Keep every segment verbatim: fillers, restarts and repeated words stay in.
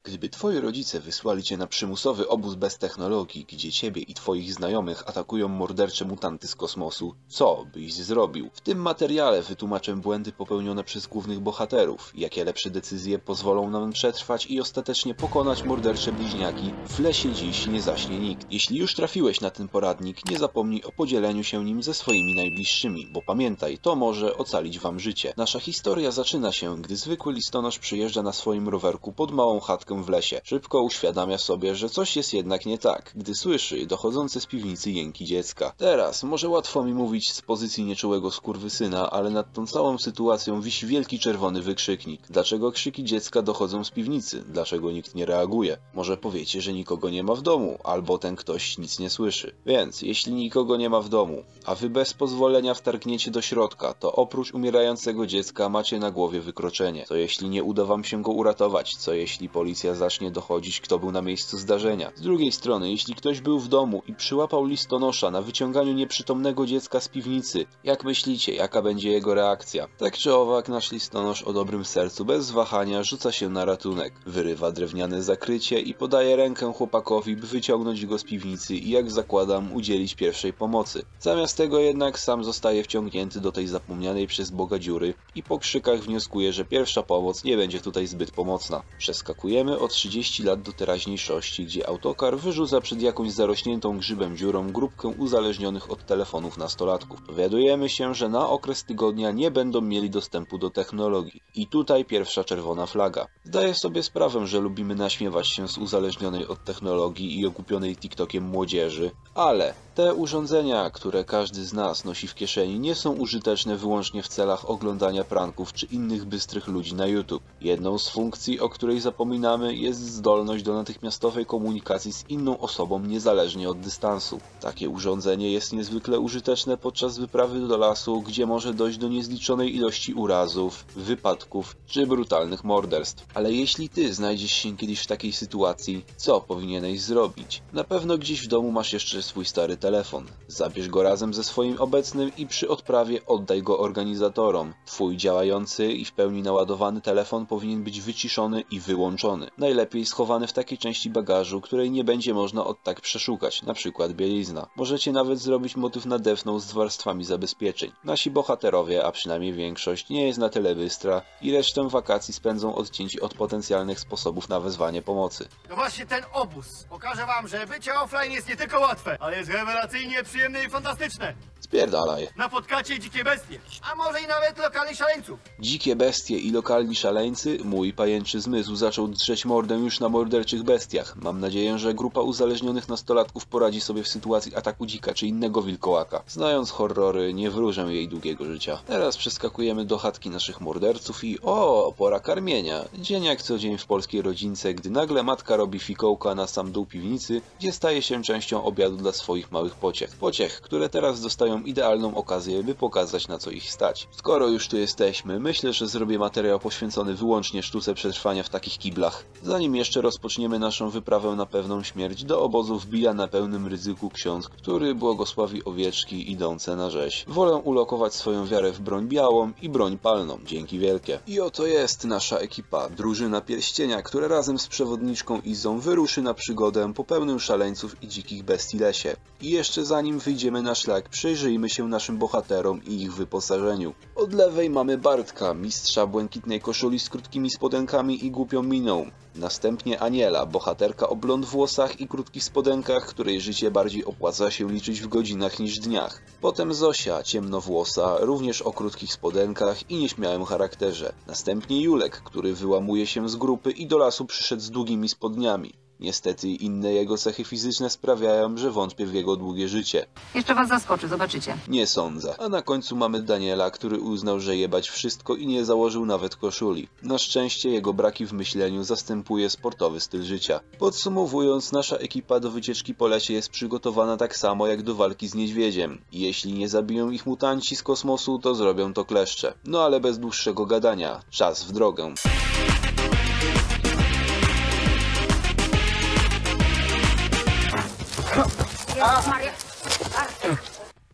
Gdyby twoi rodzice wysłali cię na przymusowy obóz bez technologii, gdzie ciebie i twoich znajomych atakują mordercze mutanty z kosmosu, co byś zrobił? W tym materiale wytłumaczę błędy popełnione przez głównych bohaterów, jakie lepsze decyzje pozwolą nam przetrwać i ostatecznie pokonać mordercze bliźniaki. W lesie dziś nie zaśnie nikt. Jeśli już trafiłeś na ten poradnik, nie zapomnij o podzieleniu się nim ze swoimi najbliższymi, bo pamiętaj, to może ocalić wam życie. Nasza historia zaczyna się, gdy zwykły listonosz przyjeżdża na swoim rowerku pod małą chatkę w lesie. Szybko uświadamia sobie, że coś jest jednak nie tak, gdy słyszy dochodzące z piwnicy jęki dziecka. Teraz może łatwo mi mówić z pozycji nieczułego skurwysyna, ale nad tą całą sytuacją wisi wielki czerwony wykrzyknik. Dlaczego krzyki dziecka dochodzą z piwnicy? Dlaczego nikt nie reaguje? Może powiecie, że nikogo nie ma w domu, albo ten ktoś nic nie słyszy. Więc, jeśli nikogo nie ma w domu, a wy bez pozwolenia wtargniecie do środka, to oprócz umierającego dziecka macie na głowie wykroczenie. Co jeśli nie uda wam się go uratować? Co jeśli policja zacznie dochodzić, kto był na miejscu zdarzenia? Z drugiej strony, jeśli ktoś był w domu i przyłapał listonosza na wyciąganiu nieprzytomnego dziecka z piwnicy, jak myślicie, jaka będzie jego reakcja? Tak czy owak, nasz listonosz o dobrym sercu bez wahania rzuca się na ratunek. Wyrywa drewniane zakrycie i podaje rękę chłopakowi, by wyciągnąć go z piwnicy i, jak zakładam, udzielić pierwszej pomocy. Zamiast tego jednak sam zostaje wciągnięty do tej zapomnianej przez Boga dziury i po krzykach wnioskuje, że pierwsza pomoc nie będzie tutaj zbyt pomocna. Przeskakujemy o trzydzieści lat do teraźniejszości, gdzie autokar wyrzuca przed jakąś zarośniętą grzybem dziurą grupkę uzależnionych od telefonów nastolatków. Dowiadujemy się, że na okres tygodnia nie będą mieli dostępu do technologii. I tutaj pierwsza czerwona flaga. Zdaję sobie sprawę, że lubimy naśmiewać się z uzależnionej od technologii i ogłupionej TikTokiem młodzieży, ale te urządzenia, które każdy z nas nosi w kieszeni, nie są użyteczne wyłącznie w celach oglądania pranków czy innych bystrych ludzi na YouTube. Jedną z funkcji, o której zapominamy, jest zdolność do natychmiastowej komunikacji z inną osobą niezależnie od dystansu. Takie urządzenie jest niezwykle użyteczne podczas wyprawy do lasu, gdzie może dojść do niezliczonej ilości urazów, wypadków czy brutalnych morderstw. Ale jeśli ty znajdziesz się kiedyś w takiej sytuacji, co powinieneś zrobić? Na pewno gdzieś w domu masz jeszcze swój stary telefon. Zabierz go razem ze swoim obecnym i przy odprawie oddaj go organizatorom. Twój działający i w pełni naładowany telefon powinien być wyciszony i wyłączony. Najlepiej schowany w takiej części bagażu, której nie będzie można od tak przeszukać, na przykład bielizna. Możecie nawet zrobić motyw nadewną z warstwami zabezpieczeń. Nasi bohaterowie, a przynajmniej większość, nie jest na tyle bystra i resztę wakacji spędzą odcięci od potencjalnych sposobów na wezwanie pomocy. To właśnie ten obóz pokaże wam, że bycie offline jest nie tylko łatwe, ale jest rewelacyjnie przyjemne i fantastyczne. Spierdalaj. Napotkacie dzikie bestie, a może i nawet lokalnych szaleńców. Dzikie bestie i lokalni szaleńcy? Mój pajęczy zmysł zaczął drzeć mordę już na morderczych bestiach. Mam nadzieję, że grupa uzależnionych nastolatków poradzi sobie w sytuacji ataku dzika czy innego wilkołaka. Znając horrory, nie wróżę jej długiego życia. Teraz przeskakujemy do chatki naszych morderców i o, pora karmienia. Dzień jak co dzień w polskiej rodzince, gdy nagle matka robi fikołka na sam dół piwnicy, gdzie staje się częścią obiadu dla swoich małych pociech. Pociech, które teraz dostają idealną okazję, by pokazać, na co ich stać. Skoro już tu jesteśmy, myślę, że zrobię materiał poświęcony wyłącznie sztuce przetrwania w takich kiblach. Zanim jeszcze rozpoczniemy naszą wyprawę na pewną śmierć, do obozu wbija na pełnym ryzyku ksiądz, który błogosławi owieczki idące na rzeź. Wolę ulokować swoją wiarę w broń białą i broń palną. Dzięki wielkie. I oto jest nasza ekipa, drużyna pierścienia, która razem z przewodniczką Izą wyruszy na przygodę po pełnym szaleńców i dzikich bestii lesie. I jeszcze zanim wyjdziemy na szlak, przyjrzyjmy się naszym bohaterom i ich wyposażeniu. Od lewej mamy Bartka, mistrza błękitnej koszuli z krótkimi spodenkami i głupią miną. Następnie Aniela, bohaterka o blond włosach i krótkich spodenkach, której życie bardziej opłaca się liczyć w godzinach niż dniach. Potem Zosia, ciemnowłosa, również o krótkich spodenkach i nieśmiałym charakterze. Następnie Julek, który wyłamuje się z grupy i do lasu przyszedł z długimi spodniami. Niestety inne jego cechy fizyczne sprawiają, że wątpię w jego długie życie. Jeszcze was zaskoczy, zobaczycie. Nie sądzę. A na końcu mamy Daniela, który uznał, że jebać wszystko i nie założył nawet koszuli. Na szczęście jego braki w myśleniu zastępuje sportowy styl życia. Podsumowując, nasza ekipa do wycieczki po lesie jest przygotowana tak samo jak do walki z niedźwiedziem. Jeśli nie zabiją ich mutanci z kosmosu, to zrobią to kleszcze. No ale bez dłuższego gadania, czas w drogę.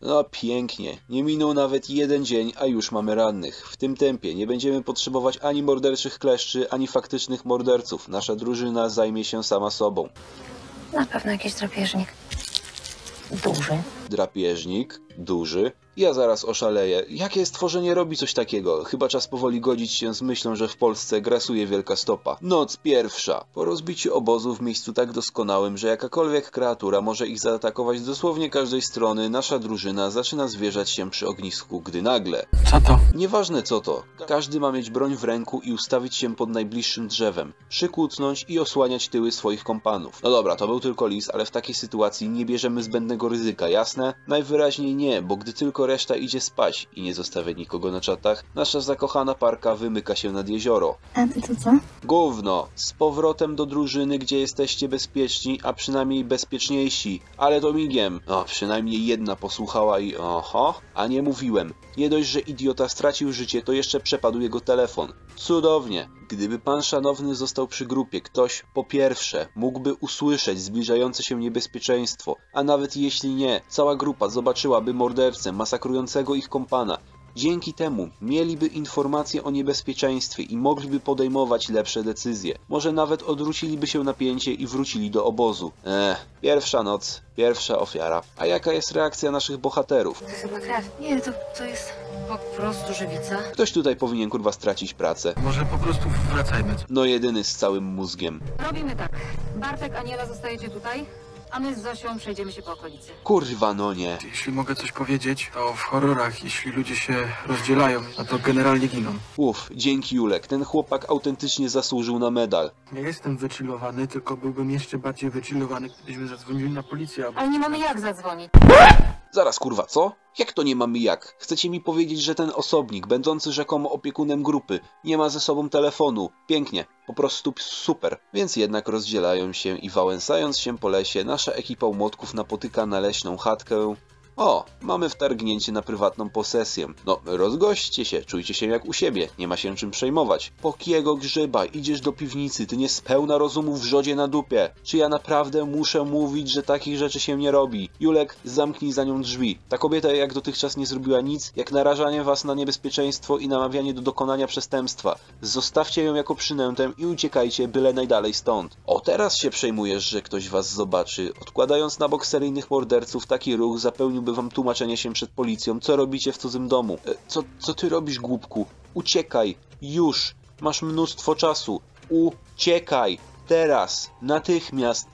No pięknie. Nie minął nawet jeden dzień, a już mamy rannych. W tym tempie nie będziemy potrzebować ani morderczych kleszczy, ani faktycznych morderców. Nasza drużyna zajmie się sama sobą. Na pewno jakiś drapieżnik. Duży. Drapieżnik? Duży? Ja zaraz oszaleję. Jakie stworzenie robi coś takiego? Chyba czas powoli godzić się z myślą, że w Polsce grasuje wielka stopa. Noc pierwsza. Po rozbiciu obozu w miejscu tak doskonałym, że jakakolwiek kreatura może ich zaatakować z dosłownie każdej strony, nasza drużyna zaczyna zwierzać się przy ognisku, gdy nagle... Co to? Nieważne co to. Każdy ma mieć broń w ręku i ustawić się pod najbliższym drzewem. Przykucnąć i osłaniać tyły swoich kompanów. No dobra, to był tylko lis, ale w takiej sytuacji nie bierzemy zbędnego ryzyka, jasne? Najwyraźniej nie, bo gdy tylko reszta idzie spać i nie zostawia nikogo na czatach, nasza zakochana parka wymyka się nad jezioro. A ty to co? Gówno! Z powrotem do drużyny, gdzie jesteście bezpieczni, a przynajmniej bezpieczniejsi. Ale to migiem. O, przynajmniej jedna posłuchała i oho, a nie mówiłem. Nie dość, że idiota stracił życie, to jeszcze przepadł jego telefon. Cudownie. Gdyby pan szanowny został przy grupie, ktoś, po pierwsze, mógłby usłyszeć zbliżające się niebezpieczeństwo, a nawet jeśli nie, cała grupa zobaczyłaby mordercę masakrującego ich kompana. Dzięki temu mieliby informacje o niebezpieczeństwie i mogliby podejmować lepsze decyzje. Może nawet odwróciliby się napięcie i wrócili do obozu. Ech, pierwsza noc, pierwsza ofiara. A jaka jest reakcja naszych bohaterów? To chyba krew. Nie, to, to jest po prostu żywica. Ktoś tutaj powinien kurwa stracić pracę. Może po prostu wracajmy. No jedyny z całym mózgiem. Robimy tak. Bartek, Aniela, zostajecie tutaj, a my z Zosią przejdziemy się po okolicy. Kurwa no nie. Jeśli mogę coś powiedzieć, to w horrorach, jeśli ludzie się rozdzielają, no to generalnie giną. Uff, dzięki Julek, ten chłopak autentycznie zasłużył na medal. Nie jestem wychillowany, tylko byłbym jeszcze bardziej wychillowany, gdybyśmy zadzwonili na policję. Albo... Ale nie mamy jak zadzwonić. Zaraz kurwa, co? Jak to nie mamy jak? Chcecie mi powiedzieć, że ten osobnik, będący rzekomo opiekunem grupy, nie ma ze sobą telefonu? Pięknie, po prostu super. Więc jednak rozdzielają się i wałęsając się po lesie, nasza ekipa młotków napotyka na leśną chatkę. O, mamy wtargnięcie na prywatną posesję. No, rozgośćcie się, czujcie się jak u siebie, nie ma się czym przejmować. Po kiego grzyba, idziesz do piwnicy, ty nie spełna rozumu w rzodzie na dupie. Czy ja naprawdę muszę mówić, że takich rzeczy się nie robi? Julek, zamknij za nią drzwi. Ta kobieta jak dotychczas nie zrobiła nic, jak narażanie was na niebezpieczeństwo i namawianie do dokonania przestępstwa. Zostawcie ją jako przynętę i uciekajcie byle najdalej stąd. O, teraz się przejmujesz, że ktoś was zobaczy. Odkładając na bok seryjnych morderców, taki ruch zapełnił by wam tłumaczenie się przed policją, co robicie w cudzym domu. E, co, co ty robisz, głupku? Uciekaj! Już! Masz mnóstwo czasu! Uciekaj! Teraz! Natychmiast!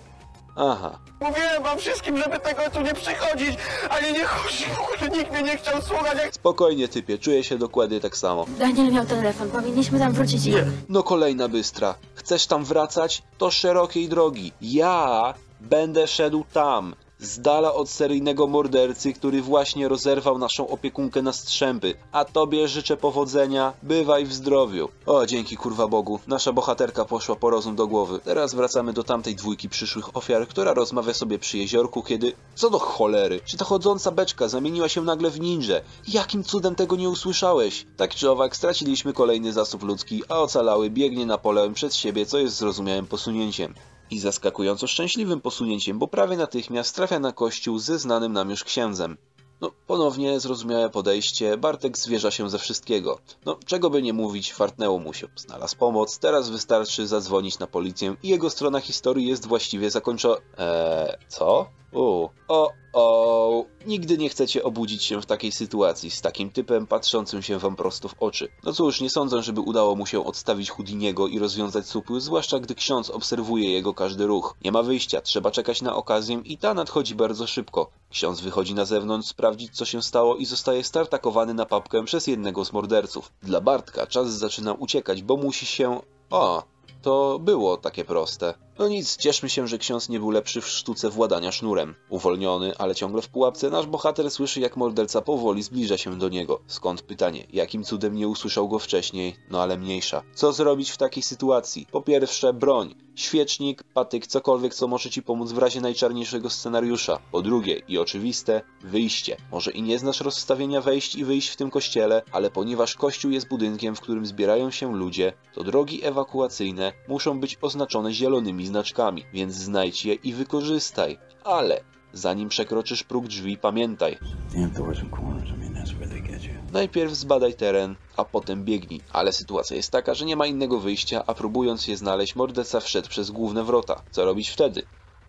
Aha. Mówiłem wam wszystkim, żeby tego tu nie przychodzić, ale nie chodzi, w ogóle nikt mnie nie chciał słuchać. Jak... Spokojnie, typie, czuję się dokładnie tak samo. Daniel miał telefon, powinniśmy tam wrócić i... Nie. No kolejna bystra. Chcesz tam wracać? To szerokiej drogi. Ja będę szedł tam. Z dala od seryjnego mordercy, który właśnie rozerwał naszą opiekunkę na strzępy. A tobie życzę powodzenia, bywaj w zdrowiu. O, dzięki kurwa Bogu, nasza bohaterka poszła po rozum do głowy. Teraz wracamy do tamtej dwójki przyszłych ofiar, która rozmawia sobie przy jeziorku, kiedy... Co do cholery? Czy ta chodząca beczka zamieniła się nagle w ninję? Jakim cudem tego nie usłyszałeś? Tak czy owak, straciliśmy kolejny zasób ludzki, a ocalały biegnie na pole przed siebie, co jest zrozumiałym posunięciem. I zaskakująco szczęśliwym posunięciem, bo prawie natychmiast trafia na kościół ze znanym nam już księdzem. No, ponownie zrozumiałe podejście, Bartek zwierza się ze wszystkiego. No, czego by nie mówić, fartnęło mu się. Znalazł pomoc, teraz wystarczy zadzwonić na policję i jego strona historii jest właściwie zakończona... Eee, co? U, o, o, nigdy nie chcecie obudzić się w takiej sytuacji, z takim typem patrzącym się wam prosto w oczy. No cóż, nie sądzę, żeby udało mu się odstawić Houdiniego i rozwiązać supły, zwłaszcza gdy ksiądz obserwuje jego każdy ruch. Nie ma wyjścia, trzeba czekać na okazję i ta nadchodzi bardzo szybko. Ksiądz wychodzi na zewnątrz sprawdzić, co się stało i zostaje startakowany na papkę przez jednego z morderców. Dla Bartka czas zaczyna uciekać, bo musi się... O, to było takie proste. No nic, cieszmy się, że ksiądz nie był lepszy w sztuce władania sznurem. Uwolniony, ale ciągle w pułapce, nasz bohater słyszy, jak morderca powoli zbliża się do niego. Skąd pytanie, jakim cudem nie usłyszał go wcześniej? No ale mniejsza. Co zrobić w takiej sytuacji? Po pierwsze, broń. Świecznik, patyk, cokolwiek, co może ci pomóc w razie najczarniejszego scenariusza. Po drugie, i oczywiste, wyjście. Może i nie znasz rozstawienia wejść i wyjść w tym kościele, ale ponieważ kościół jest budynkiem, w którym zbierają się ludzie, to drogi ewakuacyjne muszą być oznaczone zielonymi znaczkami, więc znajdź je i wykorzystaj. Ale Zanim przekroczysz próg drzwi, pamiętaj. Najpierw zbadaj teren, a potem biegnij. Ale sytuacja jest taka, że nie ma innego wyjścia, a próbując je znaleźć, morderca wszedł przez główne wrota. Co robić wtedy?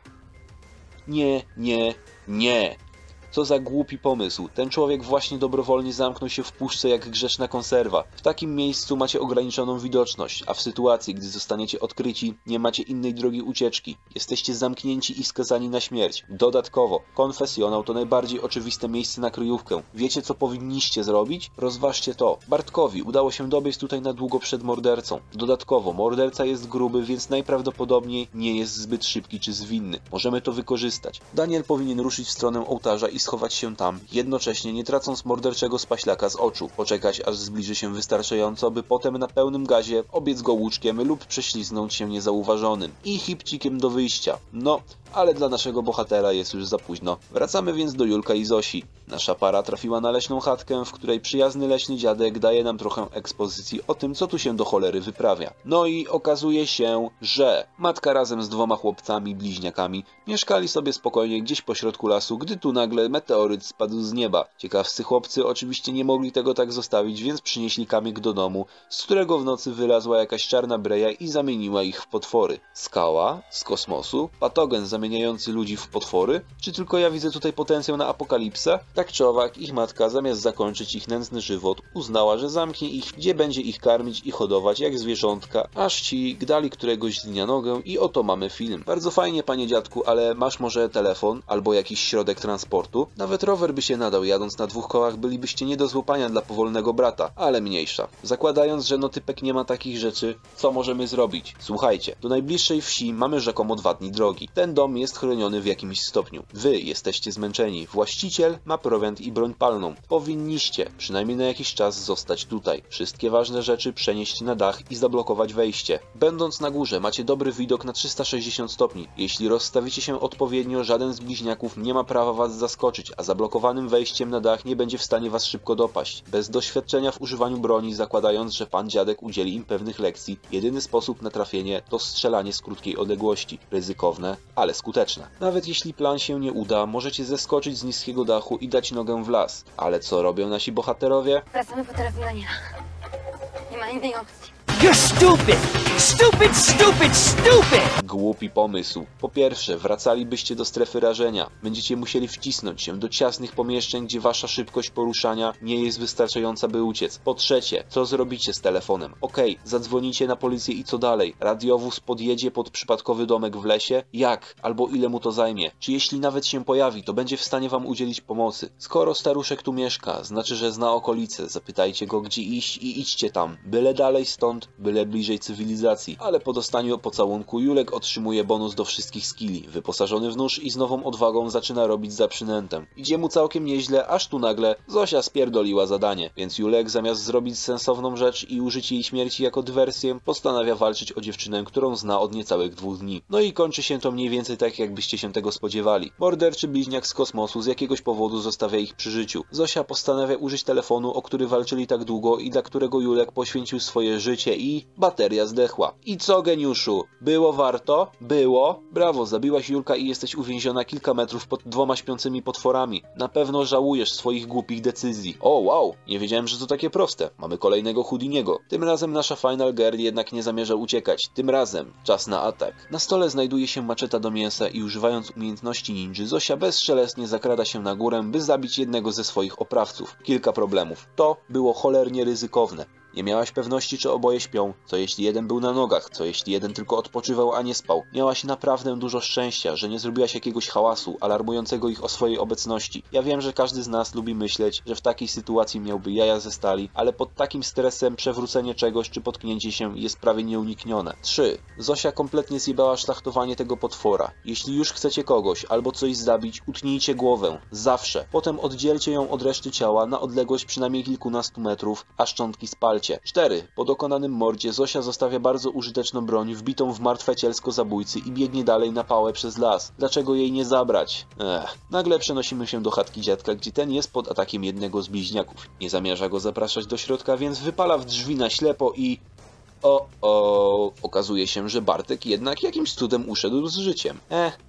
Nie, nie, nie. Co za głupi pomysł. Ten człowiek właśnie dobrowolnie zamknął się w puszce jak grzeszna konserwa. W takim miejscu macie ograniczoną widoczność, a w sytuacji, gdy zostaniecie odkryci, nie macie innej drogi ucieczki. Jesteście zamknięci i skazani na śmierć. Dodatkowo, konfesjonał to najbardziej oczywiste miejsce na kryjówkę. Wiecie, co powinniście zrobić? Rozważcie to. Bartkowi udało się dobiec tutaj na długo przed mordercą. Dodatkowo, morderca jest gruby, więc najprawdopodobniej nie jest zbyt szybki czy zwinny. Możemy to wykorzystać. Daniel powinien ruszyć w stronę ołtarza i schować się tam, jednocześnie nie tracąc morderczego spaślaka z oczu. Poczekać, aż zbliży się wystarczająco, by potem na pełnym gazie obiec go łuczkiem lub prześliznąć się niezauważonym. I chipcikiem do wyjścia. No, ale dla naszego bohatera jest już za późno. Wracamy więc do Julka i Zosi. Nasza para trafiła na leśną chatkę, w której przyjazny leśny dziadek daje nam trochę ekspozycji o tym, co tu się do cholery wyprawia. No i okazuje się, że matka razem z dwoma chłopcami, bliźniakami, mieszkali sobie spokojnie gdzieś pośrodku lasu, gdy tu nagle meteoryt spadł z nieba. Ciekawscy chłopcy oczywiście nie mogli tego tak zostawić, więc przynieśli kamyk do domu, z którego w nocy wylazła jakaś czarna breja i zamieniła ich w potwory. Skała? Z kosmosu? Patogen zamieniający ludzi w potwory? Czy tylko ja widzę tutaj potencjał na apokalipsę? Tak czy owak, ich matka, zamiast zakończyć ich nędzny żywot, uznała, że zamknie ich, gdzie będzie ich karmić i hodować jak zwierzątka, aż ci gdali któregoś dnia nogę i oto mamy film. Bardzo fajnie, panie dziadku, ale masz może telefon albo jakiś środek transportu? Nawet rower by się nadał, jadąc na dwóch kołach bylibyście nie do złapania dla powolnego brata, ale mniejsza. Zakładając, że no typek nie ma takich rzeczy, co możemy zrobić? Słuchajcie, do najbliższej wsi mamy rzekomo dwa dni drogi. Ten dom jest chroniony w jakimś stopniu. Wy jesteście zmęczeni, właściciel ma prowiant i broń palną. Powinniście, przynajmniej na jakiś czas, zostać tutaj. Wszystkie ważne rzeczy przenieść na dach i zablokować wejście. Będąc na górze, macie dobry widok na trzysta sześćdziesiąt stopni. Jeśli rozstawicie się odpowiednio, żaden z bliźniaków nie ma prawa was zaskoczyć, a zablokowanym wejściem na dach nie będzie w stanie was szybko dopaść. Bez doświadczenia w używaniu broni, zakładając, że pan dziadek udzieli im pewnych lekcji, jedyny sposób na trafienie to strzelanie z krótkiej odległości. Ryzykowne, ale skuteczne. Nawet jeśli plan się nie uda, możecie zeskoczyć z niskiego dachu i dać nogę w las. Ale co robią nasi bohaterowie? Wracamy po telefon Daniela. Nie ma innej opcji. You're stupid! Stupid, stupid, stupid! Głupi pomysł. Po pierwsze, wracalibyście do strefy rażenia. Będziecie musieli wcisnąć się do ciasnych pomieszczeń, gdzie wasza szybkość poruszania nie jest wystarczająca, by uciec. Po trzecie, co zrobicie z telefonem? Okej, okay, zadzwonicie na policję i co dalej? Radiowóz podjedzie pod przypadkowy domek w lesie? Jak? Albo ile mu to zajmie? Czy jeśli nawet się pojawi, to będzie w stanie wam udzielić pomocy? Skoro staruszek tu mieszka, znaczy, że zna okolice. Zapytajcie go, gdzie iść i idźcie tam. Byle dalej stąd, byle bliżej cywilizacji. Ale po dostaniu pocałunku Julek otrzymuje bonus do wszystkich skilli. Wyposażony w nóż i z nową odwagą zaczyna robić za przynętę. Idzie mu całkiem nieźle, aż tu nagle Zosia spierdoliła zadanie. Więc Julek, zamiast zrobić sensowną rzecz i użyć jej śmierci jako dywersję, postanawia walczyć o dziewczynę, którą zna od niecałych dwóch dni. No i kończy się to mniej więcej tak, jakbyście się tego spodziewali. Morderczy bliźniak z kosmosu z jakiegoś powodu zostawia ich przy życiu. Zosia postanawia użyć telefonu, o który walczyli tak długo i dla którego Julek poświęcił swoje życie i bateria zdechła. I co, geniuszu? Było warto? Było? Brawo, zabiłaś Julka i jesteś uwięziona kilka metrów pod dwoma śpiącymi potworami. Na pewno żałujesz swoich głupich decyzji. O, wow, nie wiedziałem, że to takie proste. Mamy kolejnego Houdiniego. Tym razem nasza Final Girl jednak nie zamierza uciekać. Tym razem czas na atak. Na stole znajduje się maczeta do mięsa i używając umiejętności ninja, Zosia bezszelestnie zakrada się na górę, by zabić jednego ze swoich oprawców. Kilka problemów. To było cholernie ryzykowne. Nie miałaś pewności, czy oboje śpią. Co jeśli jeden był na nogach? Co jeśli jeden tylko odpoczywał, a nie spał? Miałaś naprawdę dużo szczęścia, że nie zrobiłaś jakiegoś hałasu alarmującego ich o swojej obecności. Ja wiem, że każdy z nas lubi myśleć, że w takiej sytuacji miałby jaja ze stali, ale pod takim stresem przewrócenie czegoś czy potknięcie się jest prawie nieuniknione. trzy. Zosia kompletnie zjebała szlachtowanie tego potwora. Jeśli już chcecie kogoś albo coś zabić, utnijcie głowę. Zawsze. Potem oddzielcie ją od reszty ciała na odległość przynajmniej kilkunastu metrów, a szczątki spalcie. cztery. Po dokonanym mordzie Zosia zostawia bardzo użyteczną broń wbitą w martwe cielsko zabójcy i biegnie dalej na pałę przez las. Dlaczego jej nie zabrać? Ech. Nagle przenosimy się do chatki dziadka, gdzie ten jest pod atakiem jednego z bliźniaków. Nie zamierza go zapraszać do środka, więc wypala w drzwi na ślepo i... O, o, okazuje się, że Bartek jednak jakimś cudem uszedł z życiem. Eh,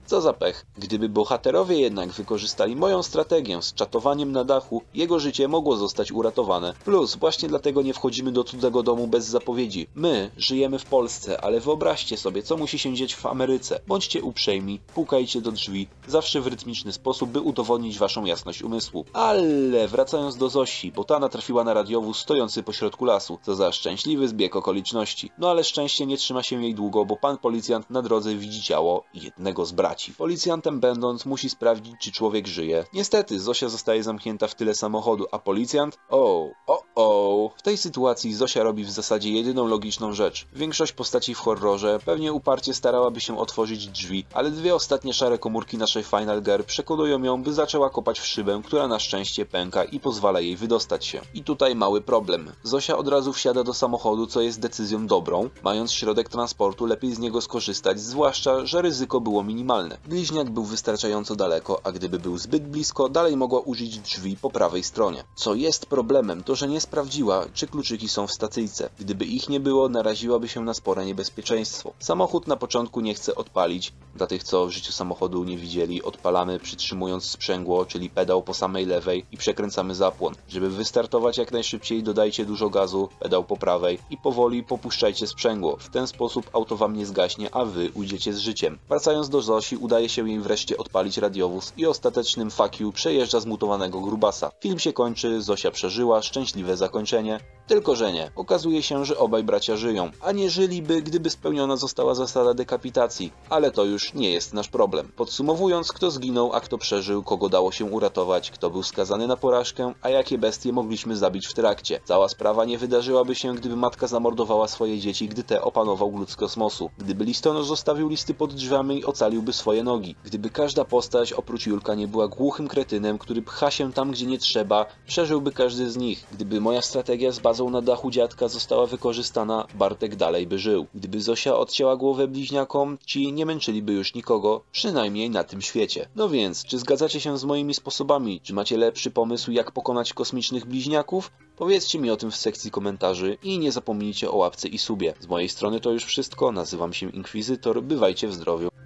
Co za pech. Gdyby bohaterowie jednak wykorzystali moją strategię z czatowaniem na dachu, jego życie mogło zostać uratowane. Plus, właśnie dlatego nie wchodzimy do cudzego domu bez zapowiedzi. My żyjemy w Polsce, ale wyobraźcie sobie, co musi się dziać w Ameryce. Bądźcie uprzejmi, pukajcie do drzwi, zawsze w rytmiczny sposób, by udowodnić waszą jasność umysłu. Ale wracając do Zosi, bo ta natrafiła na radiowóz stojący pośrodku lasu. Co za szczęśliwy zbieg okoliczności. No ale szczęście nie trzyma się jej długo, bo pan policjant na drodze widzi ciało jednego z braci. Policjantem będąc musi sprawdzić, czy człowiek żyje. Niestety Zosia zostaje zamknięta w tyle samochodu, a policjant... O, o, o. W tej sytuacji Zosia robi w zasadzie jedyną logiczną rzecz. Większość postaci w horrorze pewnie uparcie starałaby się otworzyć drzwi, ale dwie ostatnie szare komórki naszej Final Girl przekonują ją, by zaczęła kopać w szybę, która na szczęście pęka i pozwala jej wydostać się. I tutaj mały problem. Zosia od razu wsiada do samochodu, co jest decyzją dobrą. Mając środek transportu, lepiej z niego skorzystać, zwłaszcza, że ryzyko było minimalne. Bliźniak był wystarczająco daleko, a gdyby był zbyt blisko, dalej mogła użyć drzwi po prawej stronie. Co jest problemem, to że nie sprawdziła, czy kluczyki są w stacyjce. Gdyby ich nie było, naraziłaby się na spore niebezpieczeństwo. Samochód na początku nie chce odpalić. Dla tych, co w życiu samochodu nie widzieli, odpalamy przytrzymując sprzęgło, czyli pedał po samej lewej i przekręcamy zapłon. Żeby wystartować jak najszybciej, dodajcie dużo gazu, pedał po prawej i powoli popuszczajcie sprzęgło. W ten sposób auto wam nie zgaśnie, a wy ujdziecie z życiem. Wracając do Zosi, udaje się jej wreszcie odpalić radiowóz i ostatecznym fuck you przejeżdża zmutowanego grubasa. Film się kończy, Zosia przeżyła, szczęśliwe zakończenie. Tylko że nie. Okazuje się, że obaj bracia żyją, a nie żyliby, gdyby spełniona została zasada dekapitacji. Ale to już nie jest nasz problem. Podsumowując, kto zginął, a kto przeżył, kogo dało się uratować, kto był skazany na porażkę, a jakie bestie mogliśmy zabić w trakcie. Cała sprawa nie wydarzyłaby się, gdyby matka zamordowała swoje dzieci, gdy te opanował glut z kosmosu. Gdyby listonosz zostawił listy pod drzwiami i ocaliłby swoje nogi. Gdyby każda postać oprócz Julka nie była głuchym kretynem, który pcha się tam, gdzie nie trzeba, przeżyłby każdy z nich. Gdyby moja strategia z bazą na dachu dziadka została wykorzystana, Bartek dalej by żył. Gdyby Zosia odcięła głowę bliźniakom, ci nie męczyliby już nikogo, przynajmniej na tym świecie. No więc, czy zgadzacie się z moimi sposobami? Czy macie lepszy pomysł, jak pokonać kosmicznych bliźniaków? Powiedzcie mi o tym w sekcji komentarzy i nie zapomnijcie o łapce i subie. Z mojej strony to już wszystko, nazywam się Inkwizytor, bywajcie w zdrowiu.